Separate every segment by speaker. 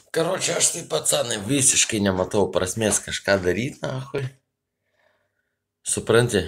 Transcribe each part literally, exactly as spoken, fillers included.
Speaker 1: Karočią, aš taip pacanai visiškai nematau prasmės kažką daryti, nahui. Supranti?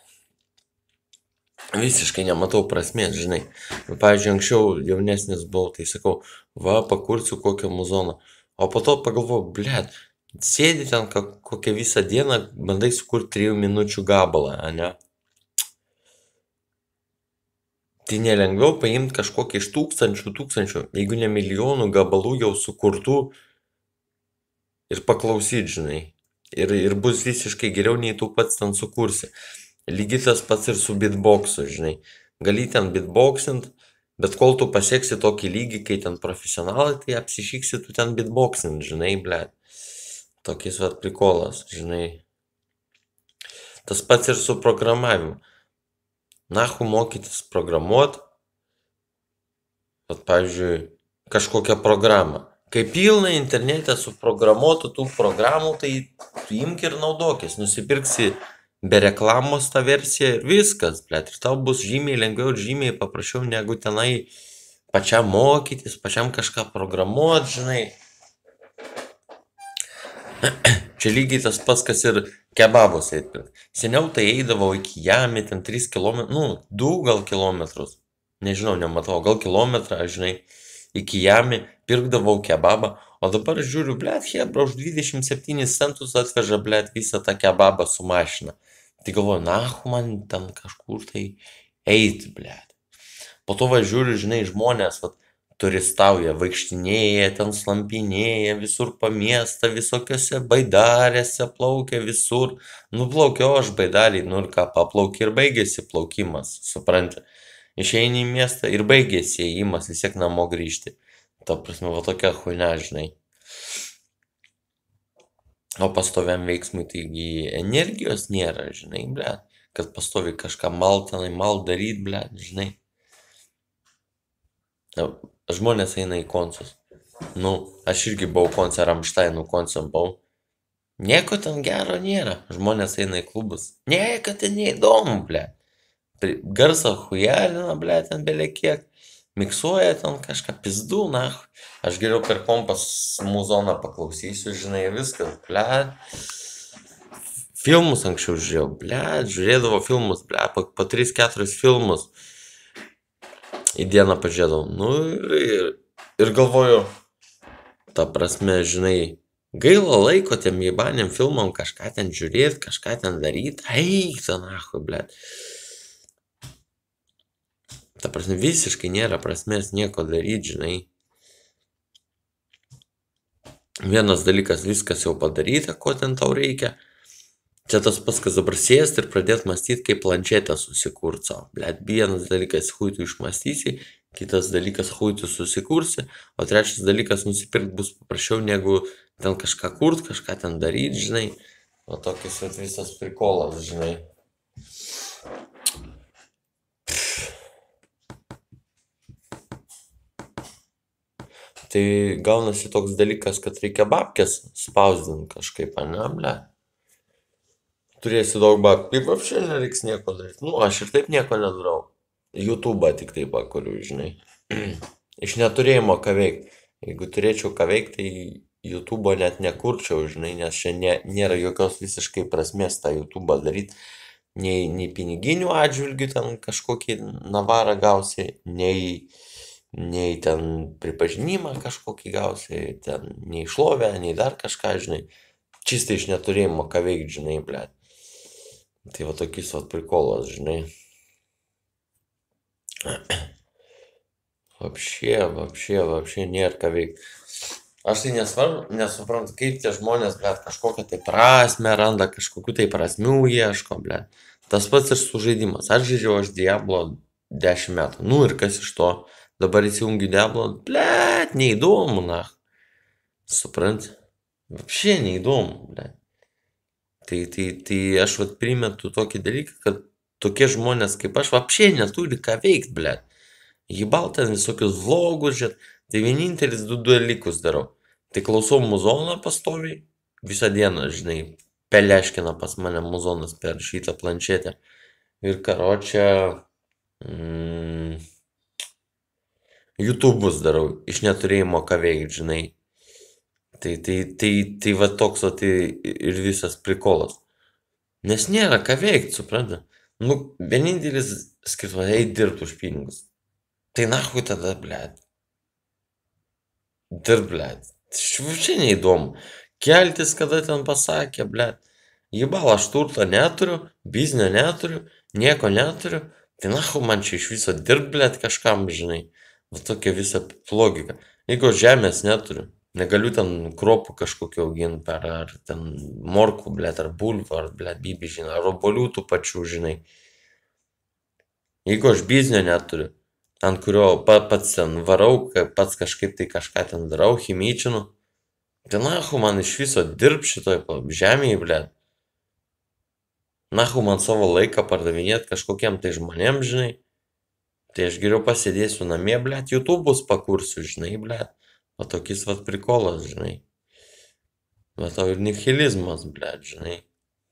Speaker 1: Visiškai nematau prasmės, žinai. Pavyzdžiui, anksčiau jaunesnis buvau, tai sakau, va, pakursiu kokią muzoną. O po to pagalvoju, blėt, sėdi ten ka- kokią visą dieną, bandai sukurti trijų minučių gabalą, ne? Tai nelengviau paimti kažkokį iš tūkstančių, tūkstančių, jeigu ne milijonų gabalų jau sukurtų ir paklausyti, žinai. Ir, ir bus visiškai geriau, nei tu pats ten sukursi. Lygiai tas pats ir su beatboxu, žinai. Gali ten beatboxint, bet kol tu pasieksi tokį lygį, kai ten profesionalai, tai apsišyksi tu ten beatboxint, žinai, ble. Tokis vat prikolas, žinai. Tas pats ir su programavimu. Nahu mokytis programuot, vat pavyzdžiui, kažkokią programą. Kai pilna internete suprogramuotų tų programų, tai tu imk ir naudokis, nusipirksi be reklamos tą versiją ir viskas, blėt, ir tau bus žymiai lengviau ir žymiai paprasčiau negu tenai pačiam mokytis, pačiam kažką programuot, žinai. Čia lygiai tas pats, kas ir kebabus eiti. Seniau tai eidavau iki Jami, ten tris kilometrus, nu, du gal kilometrus, nežinau, nematau, gal kilometrą, žinai, iki Jami, pirkdavau kebabą, o dabar žiūriu, blėt, hebra, už dvidešimt septynis centus atveža, blėt, visą tą kebabą su mašina. Tai galvoju, nahu man ten kažkur tai eiti, blėt. Po to va žiūriu, žinai, žmonės, va, turistauja, vaikštinėja, ten slampinėja, visur po miestą, visokiose baidarėse plaukia, visur. Nuplaukiau aš baidarį, nu ir ką, paplaukia ir baigėsi plaukimas, supranti. Išeini į miestą ir baigėsi ėjimas, vis tiek namo grįžti. Ta prasme, va tokia huinia, žinai. O pastoviam veiksmui taigi energijos nėra, žinai, ble. Kad pastovi kažką malt, tenai malt daryt, ble, žinai. Žmonės eina į koncus. Nu, aš irgi buvau konce, Ramšteinų konce buvau. Nieko ten gero nėra. Žmonės eina į klubus. Nieko ten neįdomu, ble. Garsą hujarina, ble, ten belekiek. Miksuoja ten kažką pizdu, na. Aš geriau per kompas muzoną paklausysiu, žinai, viskas, ble. Filmus anksčiau žiūrėjau, ble, žiūrėdavo filmus, ble, po, po tris keturis filmus į dieną pažiūrėdavau. Nu ir, ir galvoju, ta prasme, žinai, gaila laiko tiem jeibanėm filmam kažką ten žiūrėt, kažką ten daryt. Eik ten, nahu, blėt. Ta prasme, visiškai nėra prasmės nieko daryt, žinai. Vienas dalykas, viskas jau padaryta, ko ten tau reikia. Čia tas pats, kas dabar sėst ir pradėt mąstyt, kaip planšetę susikurt savo. Blet, vienas dalykas, hui tu išmąstysi, kitas dalykas, hui tu susikursi, o trečias dalykas, nusipirkt bus paprasčiau negu ten kažką kurt, kažką ten daryt, žinai. O tokis visas prikolas, žinai. Tai gaunasi toks dalykas, kad reikia babkės spausdint kažkaip, ane, ble. Turėsi daug babkių, kaip apšė nereiks nieko daryti. Nu, aš ir taip nieko nedarau. YouTube'ą tik taip pakuriu, žinai. Iš neturėjimo ką veikti. Jeigu turėčiau ką veikti, tai YouTube'o net nekurčiau, žinai, nes čia nė, nėra jokios visiškai prasmės tą YouTube'ą daryti. Nei, nei piniginių atžvilgių ten kažkokį navarą gausi, nei, nei ten pripažinimą kažkokį gausi, ten nei šlovę, nei dar kažką, žinai. Čistai iš neturėjimo ką veikti, žinai, blėt. Tai va tokis va prikolas, žinai. Vapšė, vapšė, vapšė, nėra ką veikti. Aš tai nesvarbu, nesuprantu, kaip tie žmonės, blėt, kažkokią tai prasmę randa, kažkokių tai prasmių ieško, blėt. Tas pats ir su žaidimas. Aš žaidžiau aš Diablo dešimt metų. Nu ir kas iš to? Dabar įsijungiu Diablo, blėt, neįdomu, na. Supranti? Vapšė neįdomu, blėt. Tai, tai, tai aš vat primetu tokį dalyką, kad tokie žmonės kaip aš vapšė neturi ką veikt, blėt. Jibal ten visokius vlogus, žiūrėt. Tai vienintelis du dalykus darau. Tai klausau muzoną pastoviai, visą dieną, žinai, peleškina pas mane muzonas per šitą planšetę. Ir karočią, mm, YouTube'us darau, iš neturėjimo ką veikt, žinai. Tai, tai, tai, tai va toks, va, tai ir visas prikolas. Nes nėra ką veikti, supranta. Nu, vienintelis skirtumas, eit dirbt už pinigus. Tai nahui tada, blėt. Dirbt, blėt. Šviučiai neįdomu. Keltis, kada ten pasakė, blėt. Jibal, aš turto neturiu, biznio neturiu, nieko neturiu. Tai nahui man čia iš viso dirbt, blėt, kažkam, žinai. Va tokia visa logika. Jeigu aš žemės neturiu, negaliu ten kruopų kažkokio auginti, per ar ten morkų, blėt, ar bulvių, ar, blėt, bibi, žinai, ar obuolių tų pačių, žinai. Jeigu aš biznio neturiu, ant kurio pa, pats ten varau, ka- pats kažkaip tai kažką ten darau, chimyčinu, tai nahu man iš viso dirb šitoj pa- žemėje, blėt. Nahu man savo laiką pardavinėt kažkokiem tai žmonėm, žinai. Tai aš geriau pasėdėsiu namie, blėt, YouTube'us pakursiu, žinai, blėt. Va tokis vat prikolas, žinai. Va tau ir nihilizmas, blėt, žinai.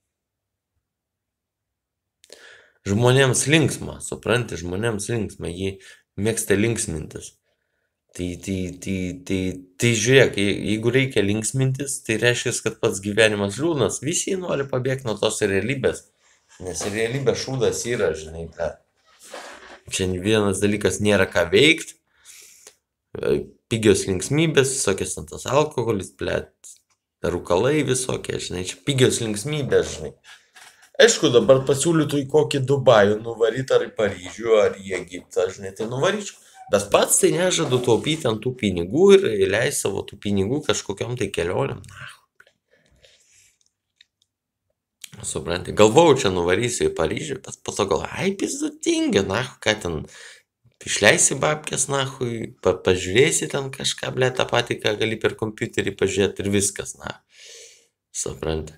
Speaker 1: Žmonėms linksma, supranti, žmonėms linksma, jie mėgsta linksmintis. Tai, tai, tai, tai, tai žiūrėk, jei- jeigu reikia linksmintis, tai reiškia, kad pats gyvenimas liūdnas, visi nori pabėgti nuo tos realybės. Nes realybės šūdas yra, žinai, blėt. Čia vienas dalykas nėra ką veikti, pigios linksmybės, visokios ten tas alkoholis, blėt, rūkalai visokie, žinai, čia pigios linksmybės, žinai. Aišku, dabar pasiūlytų į kokį Dubajų nuvaryt ar į Paryžių, ar į Egiptą, žinai, tai nuvaryčiau. Bet pats tai nežadu taupyti ant tų pinigų ir leis savo tų pinigų kažkokiam tai kelionėm. Na, supranti, galvojau, čia nuvarysiu į Paryžių, bet po to gal, ai, pizdutingi, na, ką ten, išleisi babkės, na, pa, pažiūrėsi ten kažką, ble, tą patį, ką gali per kompiuterį pažiūrėti ir viskas, na, supranti.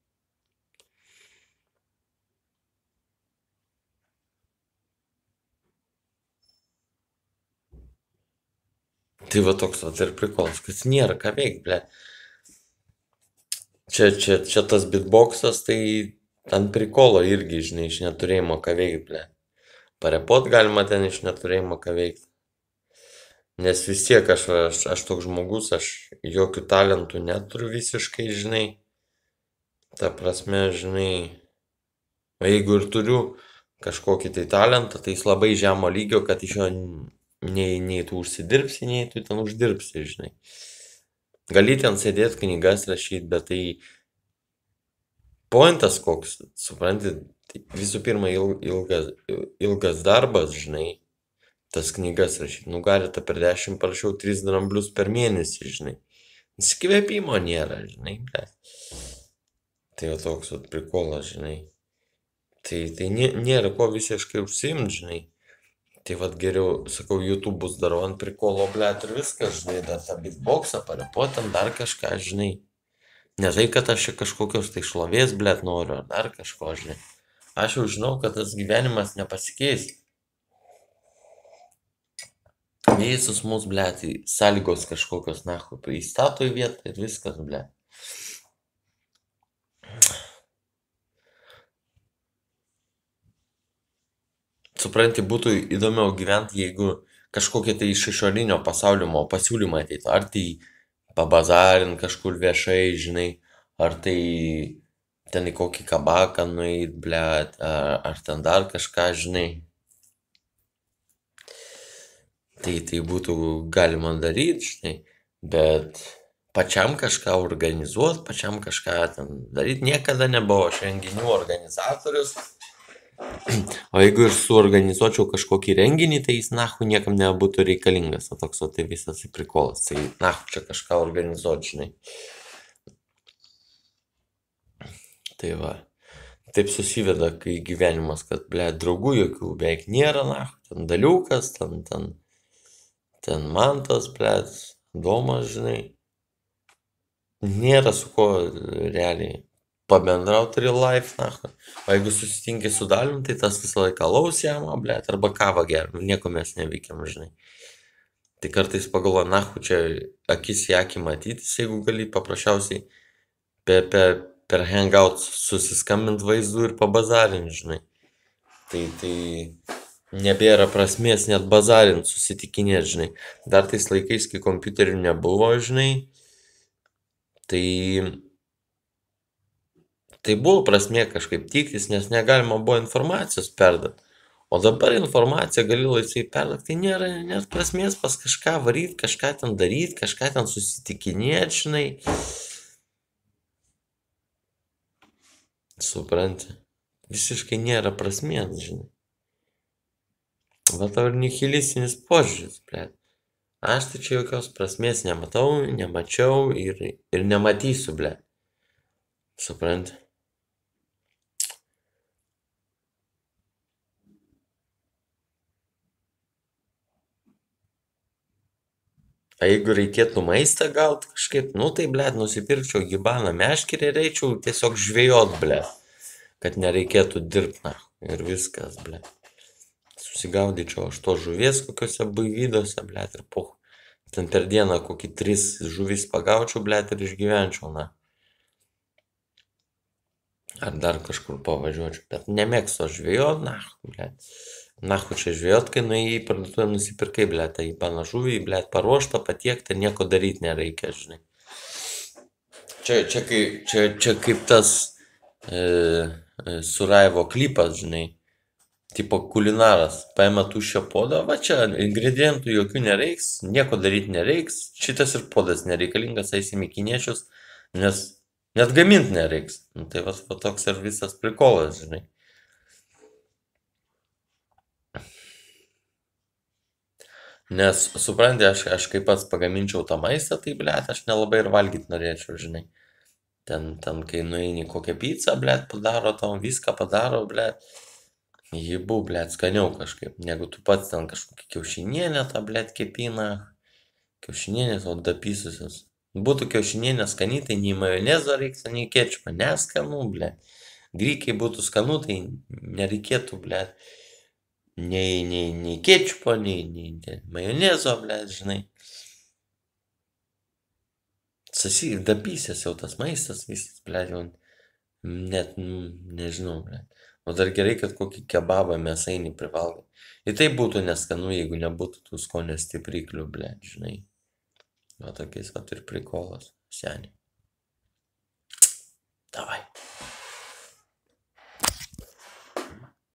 Speaker 1: Tai va toks vat ir prikolas, kad nėra ką veikti, ble. Čia, čia, čia tas beatboxas, tai ant prikolo irgi, žinai, iš neturėjimo ką veikti, ble. Parepot galima ten iš neturėjimo ką veikti. Nes vis tiek aš, aš, aš toks žmogus, aš jokių talentų neturiu visiškai, žinai. Ta prasme, žinai, o jeigu ir turiu kažkokį tai talentą, tai jis labai žemo lygio, kad iš jo nei, nei tu užsidirbsi, nei tu ten uždirbsi, žinai. Gali ten sėdėti knygas rašyti, bet tai pointas koks, supranti, tai visų pirma il, ilgas, ilgas darbas, žinai, tas knygas rašyti. Nu, galite per dešimt parašiau tris dramblius per mėnesį, žinai. Skvėpimo nėra, žinai, ble. Tai jau toks vat prikolas, žinai. Tai, tai nė- nėra ko visiškai užsiimti, žinai. Tai vat geriau, sakau, YouTube'us darau ant prikolo, blėt, ir viskas, žinai, dar tą beatboxą, parepuot ten dar kažką, žinai. Ne tai, kad aš čia kažkokios tai šlovės, blėt, noriu, ar dar kažko, žinai. Aš jau žinau, kad tas gyvenimas nepasikeis. Visus mus, blėt, į sąlygos kažkokios, nahu, įstato į vietą ir viskas, blėt. Supranti, būtų įdomiau gyventi, jeigu kažkokie tai iš išorinio pasaulio mo pasiūlymai ateitų. Ar tai pabazarint kažkur viešai, žinai, ar tai ten į kokį kabaką nueit, blėt, ar, ar ten dar kažką, žinai. Tai tai būtų galima daryti, žinai, bet pačiam kažką organizuot, pačiam kažką ten daryti, niekada nebuvo aš renginių organizatorius. O jeigu ir suorganizuočiau kažkokį renginį, tai jis nahu niekam nebūtų reikalingas, o toks o tai visas į prikolas, tai nahu čia kažką organizuot, žinai. Tai va, taip susiveda, kai gyvenimas, kad, ble, draugų jokių beveik nėra, nahu, ten Daliukas, ten, ten, ten Mantas, ble, Domas, žinai. Nėra su ko realiai pabendraut real life, nahu. O jeigu susitinki su Dalium, tai tas visą laiką alaus jam, blėt, arba kavą geriam, nieko mes neveikiam, žinai. Tai kartais pagalvoju, nahu, čia akis į akį matytis, jeigu gali paprasčiausiai per, per, per hangout susiskambint vaizdų ir pabazarint, žinai. Tai, tai nebėra prasmės net bazarint, susitikinėt, žinai. Dar tais laikais, kai kompiuterių nebuvo, žinai, Tai, tai buvo prasmė kažkaip tiktis, nes negalima buvo informacijos perduoti. O dabar informaciją gali laisvai perduoti, tai nėra net prasmės pas kažką varyti, kažką ten daryti, kažką ten susitikinėti, žinai. Supranti, visiškai nėra prasmės, žinai. Va tau ir nihilistinis požiūris, blėt. Aš tai čia jokios prasmės nematau, nemačiau ir, ir nematysiu, blėt. Supranti. A jeigu reikėtų maistą gauti kažkaip, nu tai, blėt, nusipirkčiau gibaną meškerį ir eičiau tiesiog žvejot, blėt. Kad nereikėtų dirbti, na, ir viskas, blėt. Susigaudyčiau aš to žuvies kokiuose baivydose, blėt, ir puh. Ten per dieną kokį tris žuvis pagaučiau, blėt, ir išgyvenčiau, na. Ar dar kažkur pavažiuočiau, bet nemėgstu žvejot, na, blėt. Nahu čia žvejot, kai nuėjai į parduotuvę nusipirkai, blėt, tai panažuvį, blėt, paruoštą, patiekti, nieko daryti nereikia, žinai. Čia, čia, kai, čia, čia kaip tas e, e, Suraivo klipas, žinai. Tipo kulinaras, paima tuščią podą, va čia ingredientų jokių nereiks, nieko daryti nereiks, šitas ir podas nereikalingas, eisim į kiniečius, nes net gaminti nereiks. Nu, tai va, va toks ir visas prikolas, žinai. Nes, supranti, aš, aš kaip pats pagaminčiau tą maistą, tai, blėt, aš nelabai ir valgyti norėčiau, žinai. Ten, ten, kai nueini kokią pizzą, blėt, padaro tau, viską padaro, blėt. Jį buvo, blėt, skaniau kažkaip, negu tu pats ten kažkokį kiaušinienę tą, blėt, kepina. Kiaušinienės, o dapysusios. Būtų kiaušinienė skani, tai nei majonezo reiks, nei kečupą. Neskanu, blėt. Grikiai būtų skanu, tai nereikėtų, blėt. Nei, nei, nei kečupo, nei, nei, nei majonezo, blėt, žinai. Sasi, dapysės jau tas maistas visas, blėt, jau net, nu, nežinau, blėt. O dar gerai, kad kokį kebabą mėsainį privalgai. Ir tai būtų neskanu, jeigu nebūtų tų skonio stipriklių, blėt, žinai. Va tokiais, va ir prikolas, seniai. Davai.